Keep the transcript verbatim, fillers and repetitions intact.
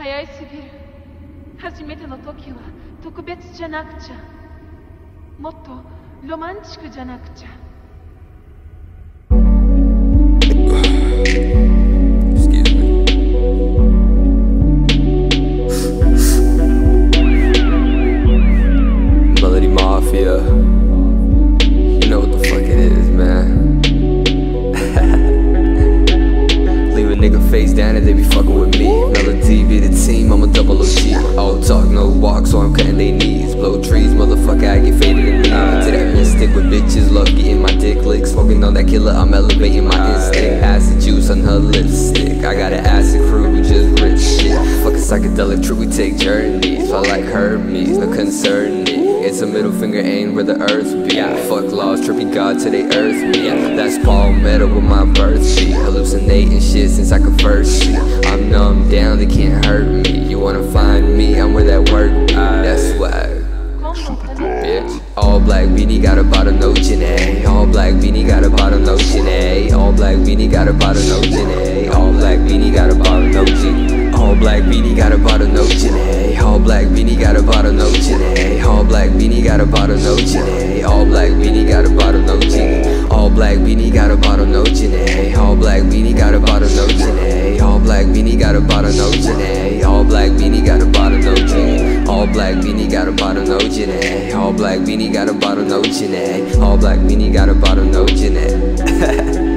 早いすぎる。初めての時は特別じゃなくちゃ。もっとロマンチックじゃなくちゃ。 Excuse me. Melody Mafia. You know what the fuck it is, man. Leave a nigga face down and they be fucking with me. Melody be the team, I'm a double O G. All talk, no walk, so I'm cutting they knees. Blow trees, motherfucker, I get faded in me. To that mystic with bitches, love getting my dick licked. Smoking on that killer, I'm elevating my instinct. Acid juice on her lipstick. I got an acid crew who just rich shit. Fuck a psychedelic trip, we take journeys. I like Hermes, no concern me. It's a middle finger ain't where the earth be. Fuck laws, trippy God till they earth me. That's palmetto with my birth beat. Hallucinating shit since I could first see. I'm numb down, they can't hurt me. You wanna find me, I'm where that work be. That's why. Bitch. All black beanie got a bottle, no Janae. All black beanie got a bottle, no Janae. All black beanie got a bottle, no Janae. All black beanie got a bottle, no Janae. All black beanie got a bottle, no Janae. All black beanie got a bottle, no Janae. All black beanie got a bottle, no Janae. All black beanie got a bottle, no Janae. All black beanie got a bottle, no Janae. All black beanie got a bottle, no Janae. All black beanie got a bottle, no Janae. All black beanie got a bottle, no Janae. All black beanie got a bottle, no Janae. All black beanie got a bottle, no Janae. All black beanie got a bottle, no Janae.